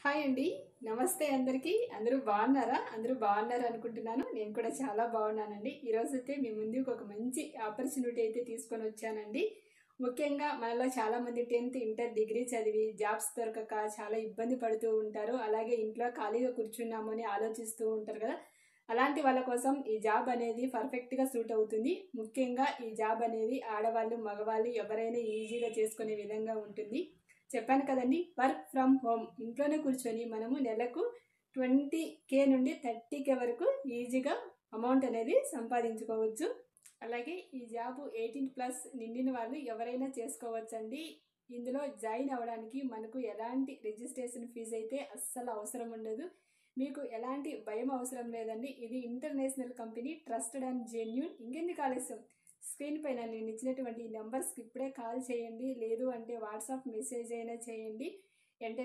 Hi అండి. నమస్తే అందరికీ. అందరూ బాగున్నారా? అందరూ బాగున్నారు అనుకుంటున్నాను. నేను కూడా చాలా బాగున్నానండి. ఈరోజైతే మీ ముందుకు ఒక మంచి ఆపర్చునిటీ అయితే తీసుకొని వచ్చానండి. ముఖ్యంగా మనలో చాలామంది 10th ఇంటర్ డిగ్రీ చదివి జాబ్స్ దొరకక చాలా ఇబ్బంది పడుతూ ఉంటారు. అలాగే ఇంట్లో ఖాళీగా కూర్చున్నాము అని ఆలోచిస్తూ ఉంటారు కదా. అలాంటి వాళ్ళ కోసం ఈ జాబ్ అనేది పర్ఫెక్ట్గా సూట్ అవుతుంది. ముఖ్యంగా ఈ జాబ్ అనేది ఆడవాళ్ళు మగవాళ్ళు ఎవరైనా ఈజీగా చేసుకునే విధంగా ఉంటుంది. చెప్పాను కదండి, వర్క్ ఫ్రమ్ హోమ్. ఇంట్లోనే కూర్చొని మనము నెలకు 20K నుండి 30K వరకు ఈజీగా అమౌంట్ అనేది సంపాదించుకోవచ్చు. అలాగే ఈ జాబ్ 18+ నిండిన వాళ్ళు ఎవరైనా చేసుకోవచ్చండి. ఇందులో జాయిన్ అవ్వడానికి మనకు ఎలాంటి రిజిస్ట్రేషన్ ఫీజు అయితే అస్సలు అవసరం ఉండదు. మీకు ఎలాంటి భయం అవసరం లేదండి. ఇది international company, trusted and genuine. ఇంకెందుకు ఆలస్యం, స్క్రీన్ పైన నేను ఇచ్చినటువంటి నెంబర్స్కి ఇప్పుడే కాల్ చేయండి, లేదు అంటే వాట్సాప్ మెసేజ్ అయినా చేయండి.